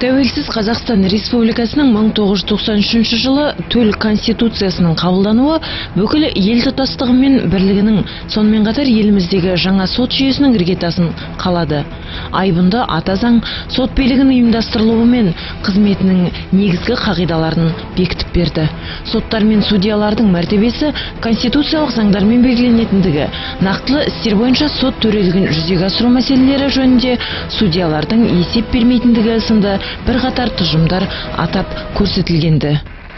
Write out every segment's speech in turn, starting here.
Тәуелсіз Қазақстан Республикасының 1993 жылы төл конституциясының қабылдануы бүкіл ел тұтастығы мен бірлігінің, сонымен қатар еліміздегі жаңа сот жүйесінің іргетасын қалады. Айбынды ата заң сот билігінің ұйымдастырылуы мен қызметінің негізгі қағидаларын бекітіп берді. Соттар мен судьялардың мәртебесі конституциялық заңдармен белгіленетіндігі, нақтылы істер бойынша сот төрелігін жүзеге асыру мәселелері жөнінде судьялардың есеп бермейтіндігі сынды бірқатар тұжырымдар атап көрсетілгенді.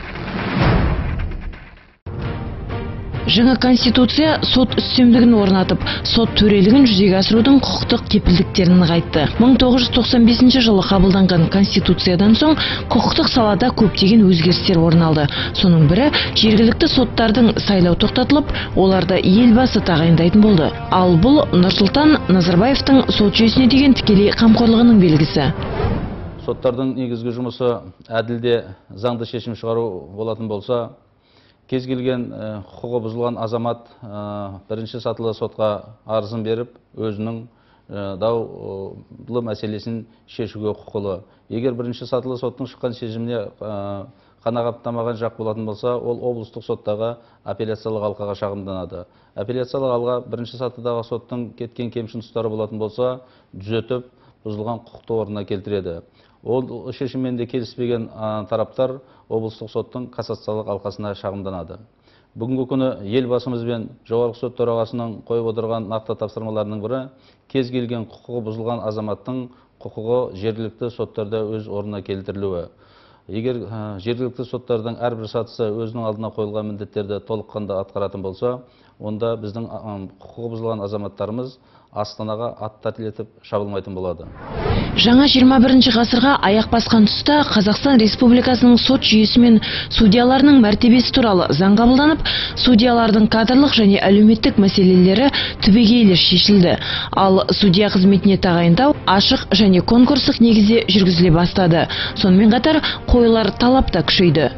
Жаңа конституция сот үстемдігін орнатып, сот төрелігін жүзеге асырудың құқықтық кепілдіктерін нығайтты. 1995 жылы қабылданған конституциядан соң құқықтық салада көптеген өзгерістер орын алды. Соның бірі жергілікті соттардың сайлау тоқтатылып, оларды елбасы тағайындайтын болды. Ал бұл Нұрсұлтан Назарбаевтың сот жүйесіне деген тікелей қамқорлығының белгісі. Соттардың негізгі жұмысы әділде заңды шешім шығару болатын болса, кез келген құқығы бұзылған азамат бірінші сатылы сотқа арызын беріп, өзінің даулы мәселесін шешуге құқылы. Егер бірінші сатылы соттың шыққан шешіміне қанағаттанбаған жақ болатын болса, ол облыстық соттағы апелляциялық алқаға шағымданады. Апелляциялық алқа бірінші сатыдағы соттың кеткен кемшін тұстары болатын болса, түзетіп, бұзылған құқықты орнына келтіреді. Ол шешіммен де келіспеген тараптар облыстық соттың кассациялық алқасына шағымданады. Бүгінгі күні елбасымыз бен жоғарғы сот төрағасының қойып отырған нақты тапсырмаларының бірі кез келген құқығы бұзылған азаматтың құқығы жергілікті соттарда өз орнына келтірілуі. Егер жергілікті соттардың әрбір сатысы өзінің алдына қойылған міндеттерді толыққанды атқаратын болса, онда біздің құқығы бұзылған азаматтарымыз Астанаға аттатылетіп шабылмайтын болады. Жаңа 21 ғасырға аяқ басқан тұста Қазақстан Республикасының сот жүйесі мен судьяларының мәртебесі туралы заң қабылданып, судьялардың кадрлық және әлеуметтік мәселелері түбегейлі шешілді. Ал судья қызметіне тағайындау ашық және конкурстық негізде жүргізіле бастады. Сонымен қатар қойылар талап та күшейді.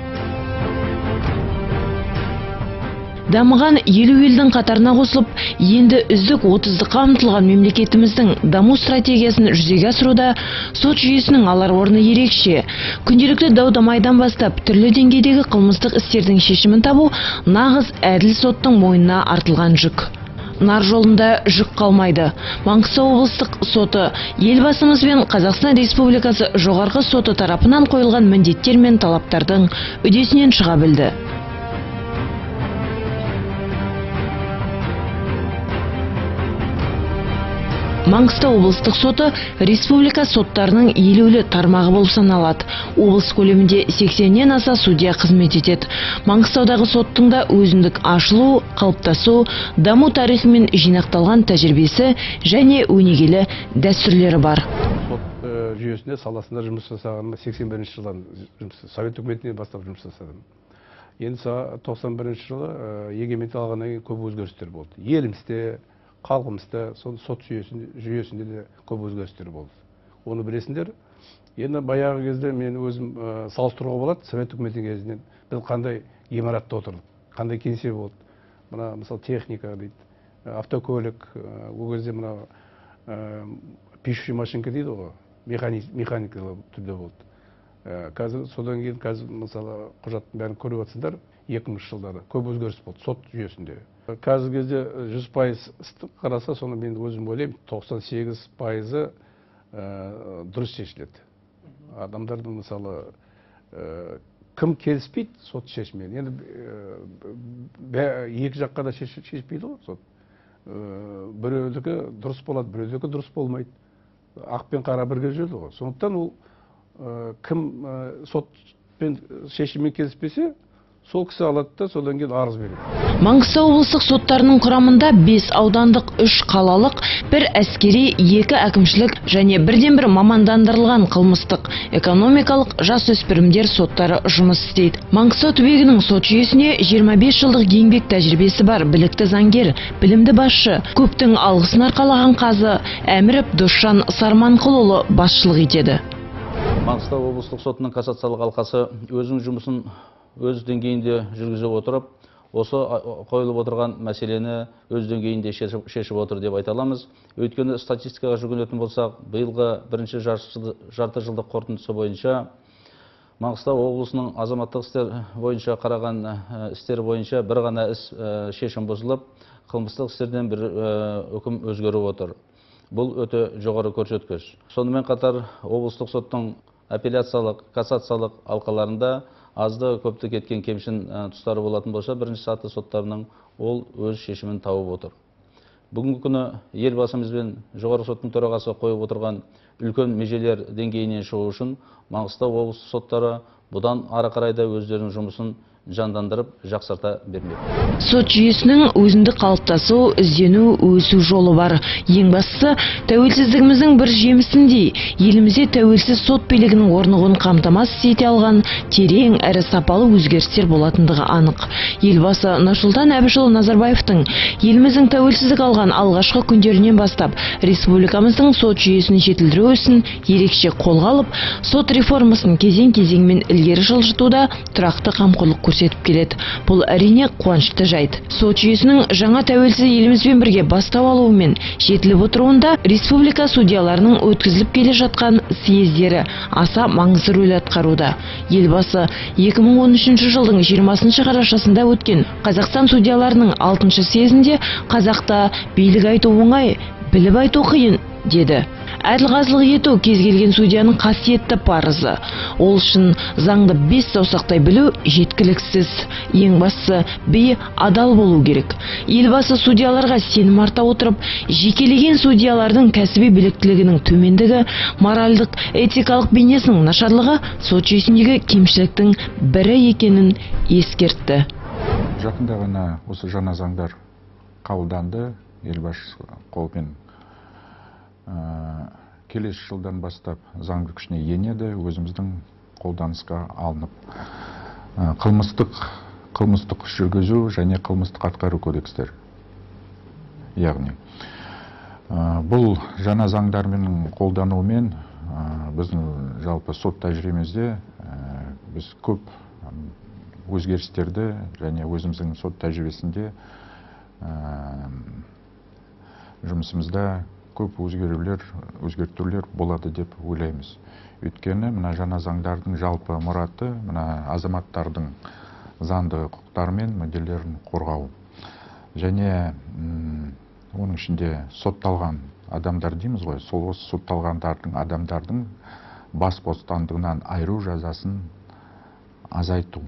Дамыған 50 елдің қатарына қосылып, енді үздік 30-қа ұмтылған мемлекетіміздің даму стратегиясын жүзеге асыруда сот жүйесінің алар орны ерекше. Күнделікті дау-дамайдан бастап түрлі деңгейдегі қылмыстық істердің шешімін табу нағыз әділ соттың мойнына артылған жүк. Нар жолында жүк қалмайды. Маңғыстау облыстық соты елбасымыз бен Қазақстан Республикасы жоғарғы соты тарапынан қойылған міндеттер мен талаптардың үдесінен шыға білді. Маңғыстау облыстық соты республика соттарының елеулі тармағы болып саналады. Облыс көлемінде 80-нен аса судья қызмет етеді. Маңғыстаудағы соттың да өзіндік ашылу, қалыптасу, даму тарихы мен жинақталған тәжірибесі және өнегелі дәстүрлері бар. Сот жүйесінде саласында жұмыс жасаған 81 жылдан Совет үкіметінен бастап жұмыс жасадым. Енді 91 жылы егемендік алғаннан кейін көп өзгерістер болды. Елімізде, халқымызда, сот жүйесінде де көп өзгерістер болды. Оны білесіңдер. Енді баяғы кезде мен өзім салыстыруға болады, Совет үкіметінің кезінен біз қандай ғимаратта отырдық, қандай кеңсе болды. Мына мысалы техника дейді, автокөлік, ол кезде мына пишущий машинка дейді ғой, механикалық түрде болды. Қазір содан кейін мысалы құжаттың бәрін көріп отырсыңдар, 2000 жылдары көп өзгеріс болды сот жүйесінде. Қазіргі кезде 100% қараса, соны мен өзім ойлаймын, 98% дұрыс шешіледі. Адамдардың мысалы кім келіспейді сот шешімімен. Енді екі жаққа да шешпейді ғой сот. Біреудікі дұрыс болады, біреудікі дұрыс болмайды. Ақ пен қара бірге жүреді ғой. Сондықтан ол кім сотпен шешіммен келіспесе, сол кісі алады да содан кейін арыз береді. Маңғыстау облыстық соттарының құрамында 5 аудандық, 3 қалалық, 1 әскери, 2 әкімшілік және бірден-бір мамандандырылған қылмыстық, экономикалық жасөспірімдер соттары жұмыс істейді. Маңғыстау түбегінің сот жүйесіне 25 жылдық еңбек тәжірибесі бар білікті заңгер, білімді басшы, көптің алғысын арқалаған қазы Әміров Досжан Сарманқұлұлы басшылық етеді. Маңғыстау облыстық сотының кассациялық алқасы өзінің жұмысын өз деңгейінде жүргізіп отырып, осы қойылып отырған мәселені өз деңгейінде шешіп отыр деп айта аламыз. Өйткені статистикаға жүгінетін болсақ, биылғы бірінші жарты жылдық қорытындысы бойынша Маңғыстау облысының азаматтық істер бойынша қараған істер бойынша бір ғана іс шешім бұзылып, қылмыстық істерден бір үкім өзгеріп отыр. Бұл өте жоғары көрсеткіш. Сонымен қатар облыстық соттың апелляциялық, кассациялық алқаларында азды көпті кеткен кемшін тұстары болатын болса, бірінші саты соттарының ол өз шешімін тауып отыр. Бүгінгі күні елбасымыз бен жоғарғы соттың төрағасы қойып отырған үлкен межелер деңгейінен шығу үшін Маңғыстау облыстық соттары бұдан ары қарай да өздерінің жұмысын жандандырып, жақсарта бермек. Сот жүйесінің өзіндік қалыптасу, іздену, өсу жолы бар. Ең бастысы, тәуелсіздігіміздің бір жемісіндей, елімізде тәуелсіз сот билігінің орнығуын қамтамасыз ете алған терең әрі сапалы өзгерістер болатындығы анық. Елбасы Нұрсұлтан Әбішұлы Назарбаевтың еліміздің тәуелсіздік алған алғашқы күндерінен бастап республикамыздың сот жүйесін жетілдіру ісін ерекше қолға алып, сот реформасын кезең-кезеңмен ілгері жылжытуда тұрақты қамқорлық көрсетіп келеді. Бұл әрине қуанышты жайт. Сот жүйесінің жаңа тәуелсіз елімізбен бірге бастау алуымен жетіліп отыруында республика судьяларының өткізіліп келе жатқан съездері аса маңызды рөл атқаруда. Елбасы 2013 жылдың 20 қарашасында өткен Қазақстан судьяларының 6-шы съезінде қазақта билік айту оңай, біліп айту қиын деді. Әділқазылық ету кез келген судьяның қасиетті парызы. Ол үшін заңды 5 саусақтай білу жеткіліксіз. Ең бастысы адал болу керек. Елбасы судьяларға сенім арта отырып, жекелеген судьялардың кәсіби біліктілігінің төмендігі, моральдық, этикалық бейнесінің нашарлығы сот жүйесіндегі кемшіліктің бірі екенін ескертті. Жақында ғана осы жаңа заңдар қабылданды, елбасы қолымен. Келесі жылдан бастап заңды күшіне енеді, өзіміздің қолданысқа алынып. Қылмыстық жүргізу және қылмыстық атқару кодекстер. Яғни, бұл жаңа заңдармен қолдануымен біздің жалпы сот тәжірибемізде біз көп өзгерістерді және өзіміздің сот тәжірибесінде жұмысымызда көп өзгертулер болады деп ойлаймыз. Өйткені мына жаңа заңдардың жалпы мұраты мына азаматтардың заңды құқықтары мен мүдделерін қорғау. Және оның ішінде сотталған адамдар дейміз ғой, сол сотталғандардың адамдардың бас бостандығынан айыру жазасын азайту.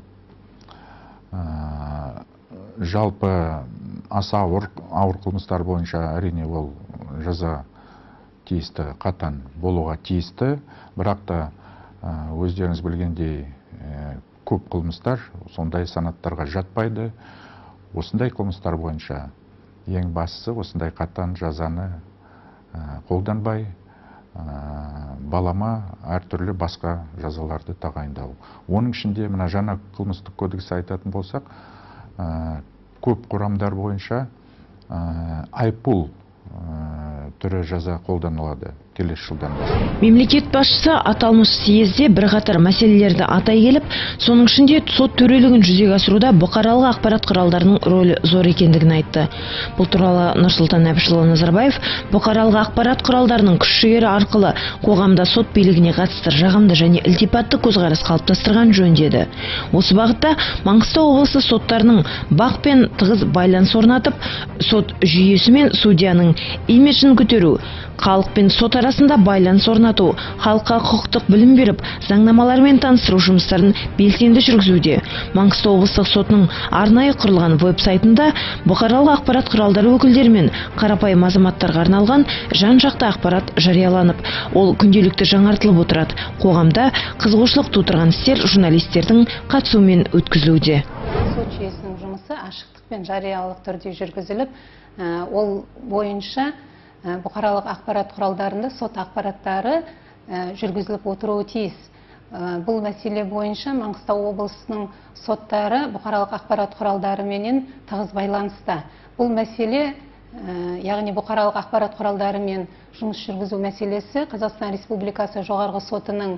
Жалпы аса ауыр қылмыстар бойынша әрине ол жаза тиісті, қатаң болуға тиісті, бірақ та өздеріңіз білгендей көп қылмыстар сондай санаттарға жатпайды. Осындай қылмыстар бойынша ең бастысы осындай қатаң жазаны қолданбай, балама әртүрлі басқа жазаларды тағайындау. Оның ішінде мына жаңа қылмыстық кодексті айтатын болсақ, көп құрамдар бойынша айыппұл түрі жаза қолданылады келесі жылдан бастап. Мемлекет басшысы аталмыш съезде бірқатар мәселелерді атай келіп, соның ішінде сот төрелігін жүзеге асыруда бұқаралық ақпарат құралдарының рөлі зор екендігін айтты. Бұл туралы Нұрсұлтан Әбішұлы Назарбаев бұқаралық ақпарат құралдарының күш-жігері арқылы қоғамда сот билігіне қатысты жағымды және ілтипатты көзқарас қалыптастырған жөн деді. Осы бағытта Маңғыстау облысы соттарының бақпен тығыз байланыс орнатып, сот жүйесі мен судьяның имиджін көтеру, халық пен сот арасында байланыс орнату, халыққа құқықтық білім беріп, заңнамалармен таныстыру жұмыстарын белсенді жүргізуде. Маңғыстау облыстық сотының арнайы құрылған веб-сайтында бұқаралық ақпарат құралдары өкілдері мен қарапайым азаматтарға арналған жан-жақты ақпарат жарияланып, ол күнделікті жаңартылып отырады. Қоғамда қызығушылық тудырған істер журналистердің қатысуымен өткізілуде. Сот жүйесінің жұмысы ашықтық пен жариялылық түрде жүргізіліп, ол бойынша бұқаралық ақпарат құралдарында сот ақпараттары жүргізіліп отыруы тиіс. Бұл мәселе бойынша Маңғыстау облысының соттары бұқаралық ақпарат құралдарыменен тығыз байланыста. Бұл мәселе яғни бұқаралық ақпарат құралдарымен жұмыс жүргізу мәселесі Қазақстан Республикасы жоғарғы сотының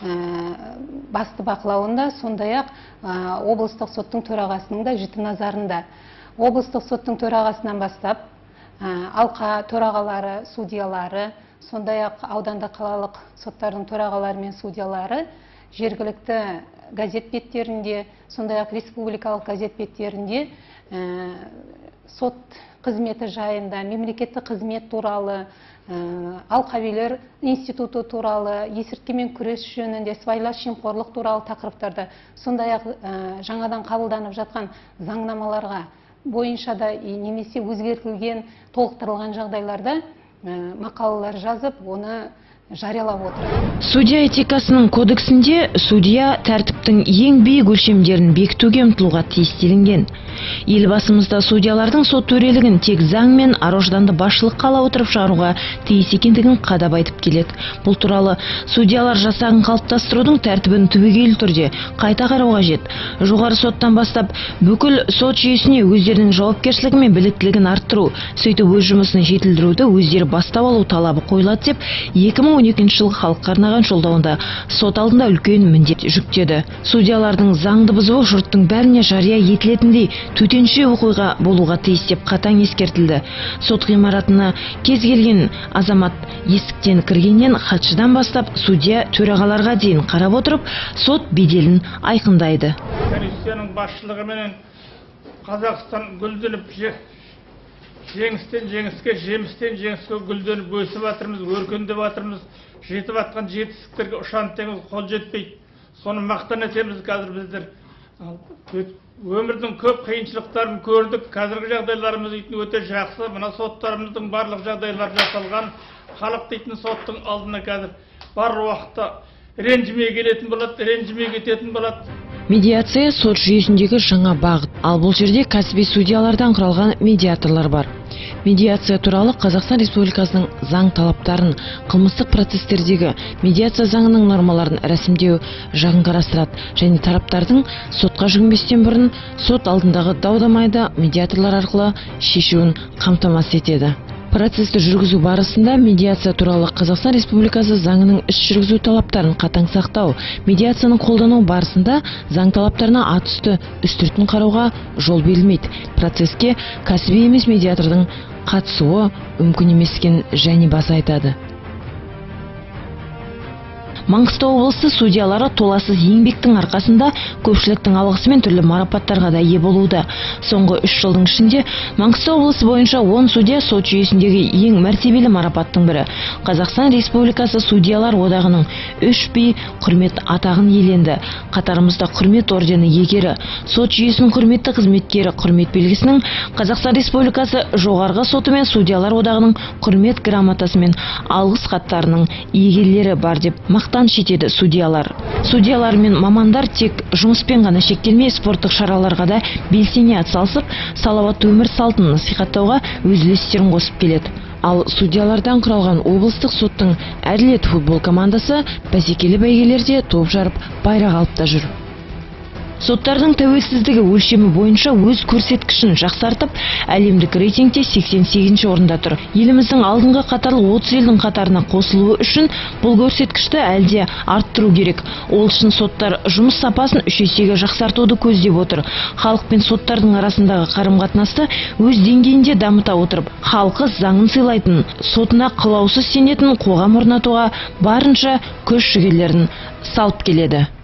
басты бақылауында, сондай-ақ облыстық соттың төрағасының да жіті назарында. Облыстық соттың төрағасынан бастап алқа төрағалары, судьялары, сондай-ақ аудандық қалалық соттардың төрағалары мен судьялары жергілікті газет беттерінде, сондай-ақ республикалық газет беттерінде сот қызметі жайында, мемлекеттік қызмет туралы, алқабилер институты туралы, есірткімен күрес жөнінде, сыбайлас жемқорлық туралы тақырыптарды, сондай-ақ жаңадан қабылданып жатқан заңнамаларға бойынша да немесе өзгертілген, толықтырылған жағдайларда мақалалар жазып, оны жариялап отыр. Судья этикасының кодексінде судья тәртіптің ең биік өлшемдерін бекітуге ұмтылуға тиіс делінген. Елбасымызда судьялардың сот төрелігін тек заң мен ар-ожданды басшылыққа ала отырып шығаруға тиіс екендігін қадап айтып келеді. Бұл туралы судьялар жасағын қалыптастырудың тәртібін түбегейлі түрде қайта қарау қажет. Жоғары соттан бастап бүкіл сот жүйесіне өздерінің жауапкершілігі мен біліктілігін арттыру, сөйтіп өз жұмысын жетілдіруді өздері бастап алу талабы қойылады деп 2012 жылғы халыққа арнаған жолдауында сот алдында үлкен міндет жүктеді. Судьялардың заңды бұзуы жұрттың бәріне жария етілетіндей төтенше оқиға болуға тиіс деп қатаң ескертілді. Сот ғимаратына кез келген азамат есіктен кіргеннен хатшыдан бастап судья төрағаларға дейін қарап отырып, сот беделін айқындайды. Комиссияның басшылығыменен Қазақстан гүлденіп, жеңістен жеңіске, жемістен жеңіске гүлденіп өсіп жатырмыз, өркендеп жатырмыз. Жетіп жатқан жетістіктерге ұшан теңіз қол жетпейді. Соны мақтан етеміз қазір біздер. Өмірдің көп қиыншылықтарын көрдік. Қазіргі жағдайларымыз өте жақсы. Мына соттарымыздың барлық жағдайлар жасалған. Халық дейтін соттың алдына қазір бар уақытта ренжімей келетін болады, ренжімей кететін болады. Медиация сот жүйесіндегі жаңа бағыт. Ал бұл жерде кәсіби судьялардан құралған медиаторлар бар. Медиация туралы Қазақстан Республикасының заң талаптарын, қылмыстық процестердегі медиация заңының нормаларын рәсімдеу жағын қарастырады және тараптардың сотқа жүгінбестен бұрын сот алдындағы дау-дамайды медиаторлар арқылы шешуін қамтамасыз етеді. Процесті жүргізу барысында медиация туралы Қазақстан Республикасы заңының іс жүргізу талаптарын қатаң сақтау, медиацияның қолдану барысында заң талаптарына атүсті үстіртін қарауға жол берілмейді. Процеске кәсіби емес медиатордың қатысуы мүмкін емескен және баса айтады. Маңғыстау облысы судьялары толассыз еңбектің арқасында көпшіліктің алғысы мен түрлі марапаттарға да ие болуда. Соңғы 3 жылдың ішінде Маңғыстау облысы бойынша 10 судья сот жүйесіндегі ең мәртебелі марапаттың бірі. Қазақстан Республикасы судьялар одағының 3 би құрмет атағын иеленді. Қатарымызда құрмет ордені иегері, сот жүйесінің құрметті қызметкері құрмет белгісінің, Қазақстан Республикасы жоғарғы соты мен судьялар одағының құрмет грамотасы мен алғыс хаттарының иегерлері бар деп мақтан шетеді судьялар. Судьялар мен мамандар тек жұмыспен ғана шектелмей, спорттық шараларға да белсене атсалысып, салауатты өмір салтын насихаттауға өз үлестерін қосып келеді. Ал судьялардан құралған облыстық соттың әділет футбол командасы бәсекелі бәйгелерде топ жарып, байрақ алып та жүр. Соттардың тәуелсіздігі өлшемі бойынша өз көрсеткішін жақсартып, әлемдік рейтингте 88 орында тұр. Еліміздің алдыңғы қатарлы 30 елдің қатарына қосылуы үшін бұл көрсеткішті әлде арттыру керек. Ол үшін соттар жұмыс сапасын 3 есеге жақсартуды көздеп отыр. Халық пен соттардың арасындағы қарым-қатынасты өз деңгейінде дамыта отырып, халқы заңын сыйлайтын, сотына қылаусыз сенетін қоғам орнатуға барынша күш-жігерлерін салып келеді.